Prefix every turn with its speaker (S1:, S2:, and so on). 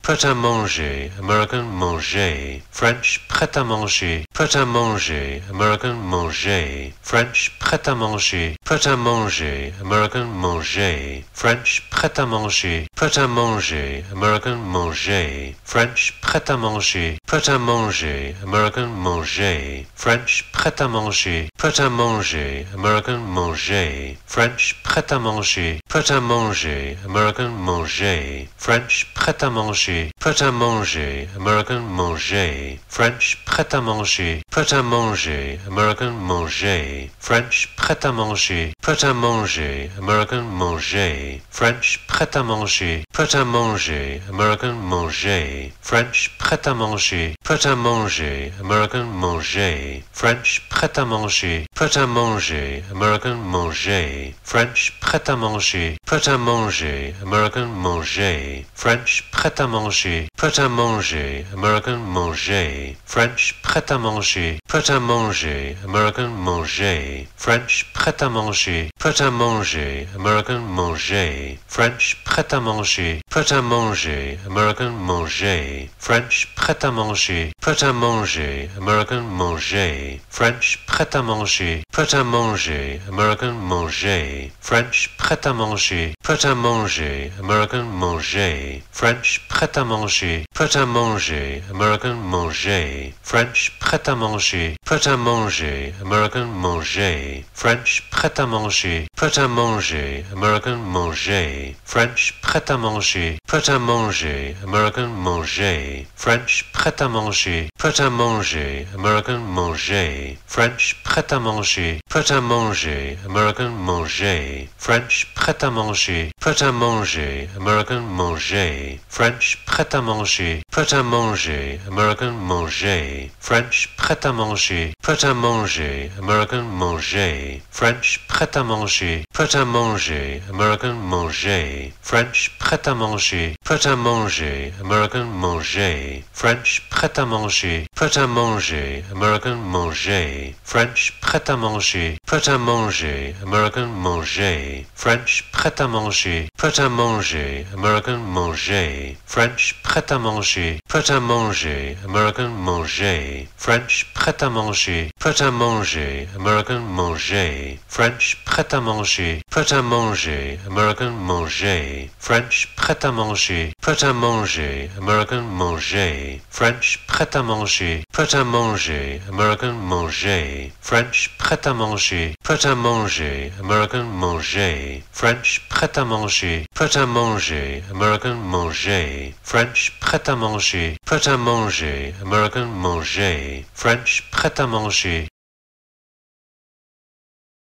S1: pret-à-manger, American manger, French pret-à-manger, pret-à-manger, American manger, French pret-à-manger, pret-à-manger, American manger, French pret-à-manger, pret-à-manger, American manger, French pret-à-manger, pret-à-manger, American manger, French pret-à-manger, pret-à-manger, American manger, French pret-à-manger, pret-à-manger, American manger, French pret-à-manger, pret-à-manger, American manger, French pret-à-manger, pret-à-manger, American manger, French pret-à-manger, pret-à-manger, American manger, French pret-à-manger, pret-à-manger, American manger, French pret-à-manger, pret-à-manger, American manger, French pret-à-manger, pret-à-manger, American manger, French pret-à-manger, pret-à-manger, American manger, French pret-à-manger, pret-à-manger, American manger, French pret-à-manger, pret-à-manger, American manger, French pret-à-manger, pret-à-manger, American manger, French pret-à-manger, pret-à-manger, American manger, French pret-à-manger, pret-à-manger, American manger, French pret-à-manger, pret-à-manger, American manger, French pret-à-manger, pret-à-manger, American manger, French pret-à-manger, pret-à-manger, American manger, French pret-à-manger, pret-à-manger, American manger, French pret-à-manger, pret-à-manger, American manger, French pret-à-manger, pret-à-manger, American manger, French pret-à-manger, pret-à-manger, American manger, French pret-à-manger, pret-à-manger, American manger, French pret-à-manger, pret-à-manger, American manger, French pret-à-manger, pret-à-manger, American manger, French pret-à-manger, pret-à-manger, American manger, French pret-à-manger, pret-à-manger, American manger, French pret-à-manger, pret-à-manger, American manger, French pret-à-manger, pret-à-manger, American manger, French pret-à-manger, pret-à-manger, American manger, French pret-à-manger, pret-à-manger, American manger, French pret-à-manger, pret-à-manger, American manger, French pret-à-manger, pret-à-manger, American manger, French pret-à-manger, pret-à-manger, American manger, French pret-à-manger, pret-à-manger, American manger, French pret-à-manger, pret-à-manger, American manger, French pret-à-manger, pret-à-manger, American manger, French pret-à-manger, pret-à-manger, American manger, French pret-à-manger, pret-à-manger, American manger, French pret-à-manger,